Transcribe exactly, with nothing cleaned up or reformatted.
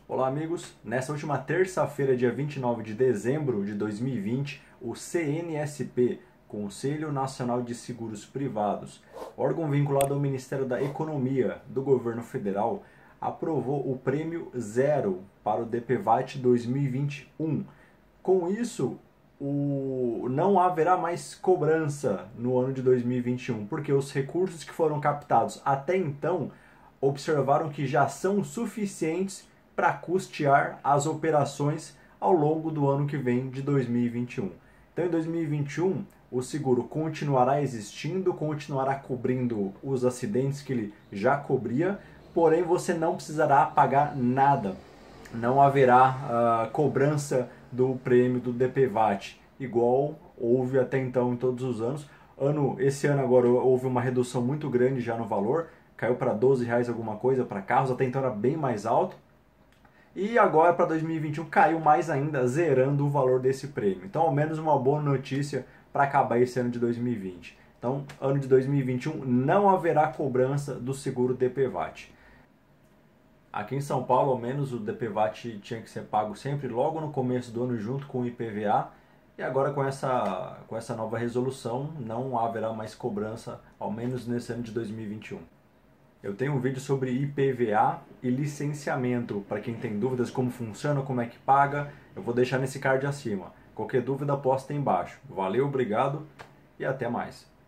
Olá, amigos! Nessa última terça-feira, dia vinte e nove de dezembro de dois mil e vinte, o C N S P, Conselho Nacional de Seguros Privados, órgão vinculado ao Ministério da Economia do Governo Federal, aprovou o prêmio zero para o D P V A T dois mil e vinte e um. Com isso, o... não haverá mais cobrança no ano de dois mil e vinte e um, porque os recursos que foram captados até então observaram que já são suficientes para custear as operações ao longo do ano que vem de dois mil e vinte e um. Então, em dois mil e vinte e um, o seguro continuará existindo, continuará cobrindo os acidentes que ele já cobria, porém você não precisará pagar nada. Não haverá uh, cobrança do prêmio do D P V A T, igual houve até então em todos os anos. Ano, esse ano agora houve uma redução muito grande já no valor, caiu para doze reais alguma coisa para carros, até então era bem mais alto. E agora para dois mil e vinte e um caiu mais ainda, zerando o valor desse prêmio. Então, ao menos uma boa notícia para acabar esse ano de dois mil e vinte. Então, ano de dois mil e vinte e um não haverá cobrança do seguro D P V A T. Aqui em São Paulo, ao menos, o D P V A T tinha que ser pago sempre logo no começo do ano junto com o I P V A. E agora com essa, com essa nova resolução não haverá mais cobrança, ao menos nesse ano de dois mil e vinte e um. Eu tenho um vídeo sobre I P V A e licenciamento, para quem tem dúvidas como funciona, como é que paga, eu vou deixar nesse card acima. Qualquer dúvida posta aí embaixo. Valeu, obrigado e até mais.